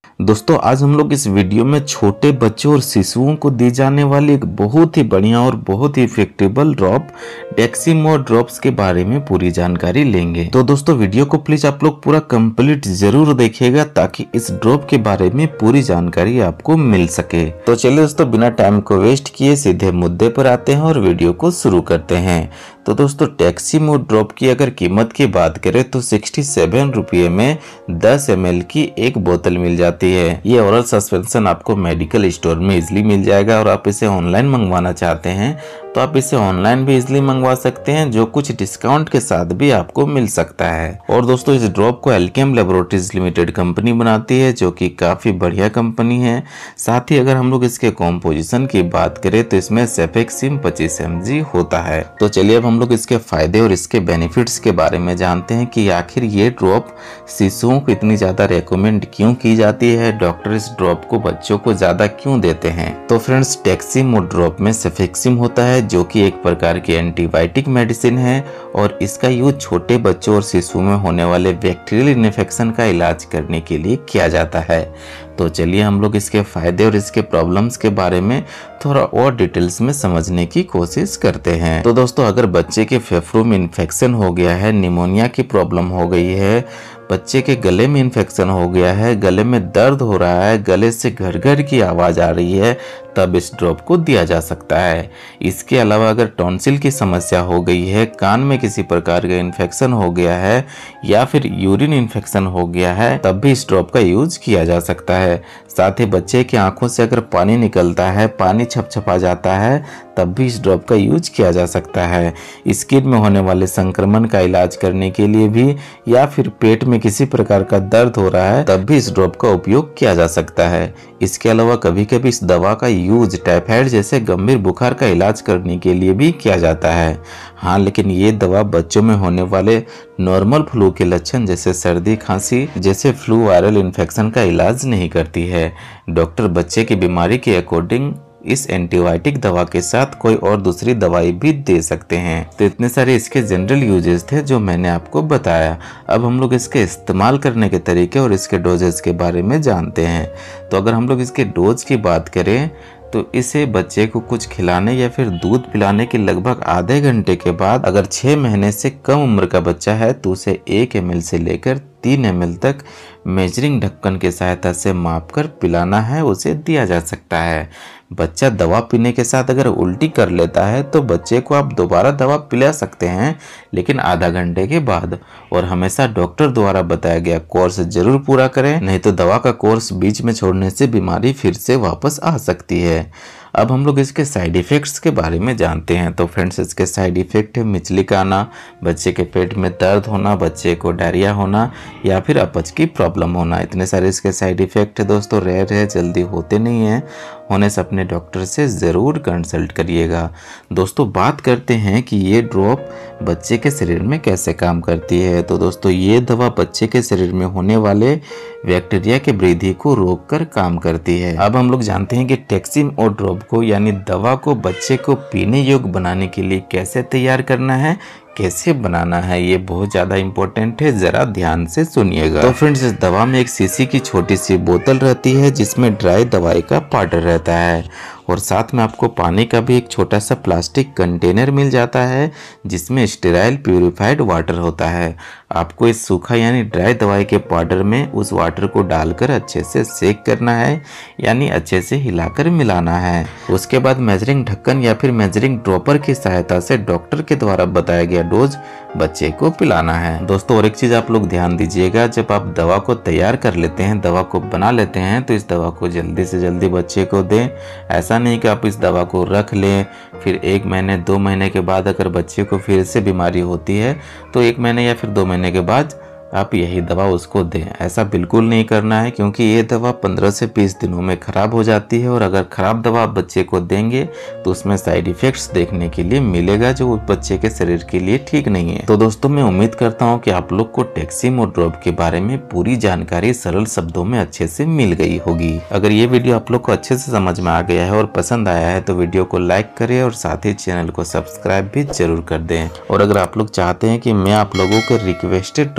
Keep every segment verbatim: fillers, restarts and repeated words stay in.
दोस्तों आज हम लोग इस वीडियो में छोटे बच्चों और शिशुओं को दी जाने वाली एक बहुत ही बढ़िया और बहुत ही इफेक्टिबल ड्रॉप डेक्सीमो ड्रॉप्स के बारे में पूरी जानकारी लेंगे। तो दोस्तों वीडियो को प्लीज आप लोग पूरा कंप्लीट जरूर देखिएगा ताकि इस ड्रॉप के बारे में पूरी जानकारी आपको मिल सके। तो चलिए दोस्तों बिना टाइम को वेस्ट किए सीधे मुद्दे पर आते हैं और वीडियो को शुरू करते हैं। तो दोस्तों डेक्सीमो ड्रॉप की अगर कीमत की बात करें तो सिक्सटी सेवन रुपये में दस एम एल की एक बोतल मिल जाती है। ये ओरल सस्पेंशन आपको मेडिकल स्टोर में इजीली मिल जाएगा और आप इसे ऑनलाइन मंगवाना चाहते हैं तो आप इसे ऑनलाइन भी इजीली मंगवा सकते हैं, जो कुछ डिस्काउंट के साथ भी आपको मिल सकता है। और दोस्तों इस ड्रॉप को एल्केम लैबोरेटरीज लिमिटेड कंपनी बनाती है, जो कि काफी बढ़िया कंपनी है। साथ ही अगर हम लोग इसके कॉम्पोजिशन की बात करें तो इसमें सेफेक्सिम पच्चीस एम जी होता है। तो चलिए अब हम लोग इसके फायदे और इसके बेनिफिट्स के बारे में जानते हैं कि आखिर ये ड्रॉप शिशुओं को इतनी ज्यादा रेकमेंड क्यों की जाती है, डॉक्टर इस ड्रॉप को बच्चों को ज्यादा क्यों देते हैं। तो फ्रेंड्स डेक्सीमो ड्रॉप में सेफेक्सिम होता है, जो कि एक प्रकार की एंटीबायोटिक मेडिसिन है और इसका यूज छोटे बच्चों और शिशुओं में होने वाले बैक्टीरियल इन्फेक्शन का इलाज करने के लिए किया जाता है। तो चलिए हम लोग इसके फायदे और इसके प्रॉब्लम्स के बारे में थोड़ा और डिटेल्स में समझने की कोशिश करते हैं। तो दोस्तों अगर बच्चे के फेफड़ों में इन्फेक्शन हो गया है, निमोनिया की प्रॉब्लम हो गई है, बच्चे के गले में इन्फेक्शन हो गया है, गले में दर्द हो रहा है, गले से घर घर की आवाज आ रही है, तब इस ड्रॉप को दिया जा सकता है। इसके अलावा अगर टॉन्सिल की समस्या हो गई है, कान में किसी प्रकार का इन्फेक्शन हो गया है या फिर यूरिन इन्फेक्शन हो गया है, तब भी इस ड्रॉप का यूज किया जा सकता है। साथ ही बच्चे की आंखों से अगर पानी निकलता है, पानी छपछपा जाता है, तब भी इस ड्रॉप का यूज किया जा सकता है। स्किन में होने वाले संक्रमण का इलाज करने के लिए भी या फिर पेट में किसी प्रकार का दर्द हो रहा है, तब भी इस ड्रॉप का उपयोग किया जा सकता है। इसके अलावा कभी कभी इस दवा का यूज टाइफाइड जैसे गंभीर बुखार का इलाज करने के लिए भी किया जाता है। हाँ, लेकिन ये दवा बच्चों में होने वाले नॉर्मल फ्लू के लक्षण जैसे सर्दी खांसी जैसे फ्लू वायरल इन्फेक्शन का इलाज नहीं करती है। डॉक्टर बच्चे की बीमारी के अकॉर्डिंग इस एंटीबायोटिक दवा के साथ कोई और दूसरी दवाई भी दे सकते हैं। तो इतने सारे इसके जनरल यूजेस थे जो मैंने आपको बताया। अब हम लोग इसके इस्तेमाल करने के तरीके और इसके डोजेस के बारे में जानते हैं। तो अगर हम लोग इसके डोज की बात करें तो इसे बच्चे को कुछ खिलाने या फिर दूध पिलाने के लगभग आधे घंटे के बाद अगर छह महीने से कम उम्र का बच्चा है तो उसे एक एम एल से लेकर तीन एम एल तक मेजरिंग ढक्कन की सहायता से मापकर पिलाना है, उसे दिया जा सकता है। बच्चा दवा पीने के साथ अगर उल्टी कर लेता है तो बच्चे को आप दोबारा दवा पिला सकते हैं, लेकिन आधा घंटे के बाद। और हमेशा डॉक्टर द्वारा बताया गया कोर्स जरूर पूरा करें, नहीं तो दवा का कोर्स बीच में छोड़ने से बीमारी फिर से वापस आ सकती है। अब हम लोग इसके साइड इफ़ेक्ट्स के बारे में जानते हैं। तो फ्रेंड्स इसके साइड इफ़ेक्ट है मिचली का आना, बच्चे के पेट में दर्द होना, बच्चे को डायरिया होना या फिर अपच की प्रॉब्लम होना। इतने सारे इसके साइड इफ़ेक्ट है दोस्तों, रेयर है, जल्दी होते नहीं हैं। होने से अपने डॉक्टर से ज़रूर कंसल्ट करिएगा। दोस्तों बात करते हैं कि ये ड्रॉप बच्चे के शरीर में कैसे काम करती है। तो दोस्तों ये दवा बच्चे के शरीर में होने वाले बैक्टीरिया के वृद्धि को रोककर काम करती है। अब हम लोग जानते हैं कि डेक्सीमो ड्रॉप को यानी दवा को बच्चे को पीने योग्य बनाने के लिए कैसे तैयार करना है, कैसे बनाना है, ये बहुत ज़्यादा इम्पोर्टेंट है, ज़रा ध्यान से सुनिएगा। तो फ्रेंड्स इस दवा में एक शीशी की छोटी सी बोतल रहती है जिसमें ड्राई दवाई का पाउडर रहता है और साथ में आपको पानी का भी एक छोटा सा प्लास्टिक कंटेनर मिल जाता है जिसमें स्टेराइल प्यूरिफाइड वाटर होता है। आपको इस सूखा यानी ड्राई दवाई के पाउडर में उस वाटर को डालकर अच्छे से सेक करना है, यानी अच्छे से हिलाकर मिलाना है। उसके बाद मेजरिंग ढक्कन या फिर मेजरिंग ड्रॉपर की सहायता से डॉक्टर के द्वारा बताया गया डोज बच्चे को पिलाना है। दोस्तों और एक चीज आप लोग ध्यान दीजिएगा, जब आप दवा को तैयार कर लेते हैं, दवा को बना लेते हैं, तो इस दवा को जल्दी से जल्दी बच्चे को दें। ऐसा नहीं कि आप इस दवा को रख लें, फिर एक महीने दो महीने के बाद अगर बच्चे को फिर से बीमारी होती है तो एक महीने या फिर दो महीने के बाद आप यही दवा उसको दें। ऐसा बिल्कुल नहीं करना है, क्योंकि ये दवा पंद्रह से बीस दिनों में खराब हो जाती है और अगर खराब दवा आप बच्चे को देंगे तो उसमें साइड इफेक्ट्स देखने के लिए मिलेगा जो उस बच्चे के शरीर के लिए ठीक नहीं है। तो दोस्तों मैं उम्मीद करता हूँ कि आप लोग को डेक्सीमो ड्रॉप के बारे में पूरी जानकारी सरल शब्दों में अच्छे से मिल गई होगी। अगर ये वीडियो आप लोग को अच्छे से समझ में आ गया है और पसंद आया है तो वीडियो को लाइक करें और साथ ही चैनल को सब्सक्राइब भी जरूर कर दें। और अगर आप लोग चाहते हैं कि मैं आप लोगों के रिक्वेस्टेड टॉपिक पर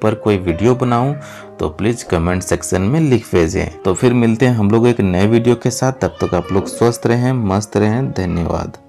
पर कोई वीडियो बनाऊं तो प्लीज कमेंट सेक्शन में लिख भेजें। तो फिर मिलते हैं हम लोग एक नए वीडियो के साथ, तब तक आप लोग स्वस्थ रहें, मस्त रहें। धन्यवाद।